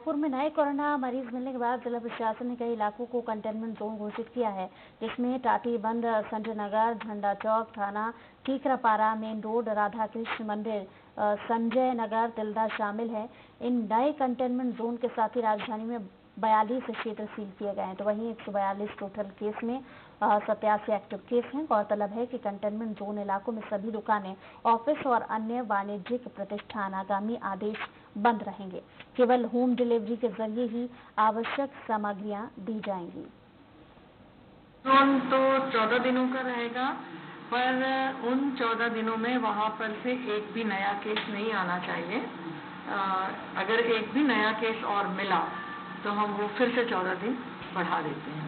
जयपुर में नए कोरोना मरीज मिलने के बाद जिला प्रशासन ने कई इलाकों को कंटेनमेंट जोन घोषित किया है, जिसमें टाटीबंध, संजय नगर, झंडा चौक थाना, ठीकरापारा, मेन रोड, राधा कृष्ण मंदिर, संजय नगर, तिल्दा शामिल है। इन नए कंटेनमेंट जोन के साथ ही राजधानी में 42 क्षेत्र सील किए गए हैं, तो वहीं 142 टोटल केस में 87 एक्टिव केस हैं। गौरतलब है कि कंटेनमेंट जोन इलाकों में सभी दुकानें, ऑफिस और अन्य वाणिज्यिक प्रतिष्ठान आगामी आदेश बंद रहेंगे। केवल होम डिलीवरी के जरिए ही आवश्यक सामग्रियां दी जाएंगी। जोन तो 14 दिनों का रहेगा, पर उन 14 दिनों में वहां पर से एक भी नया केस नहीं आना चाहिए। अगर एक भी नया केस और मिला तो हम वो फिर से 14 दिन बढ़ा देते हैं।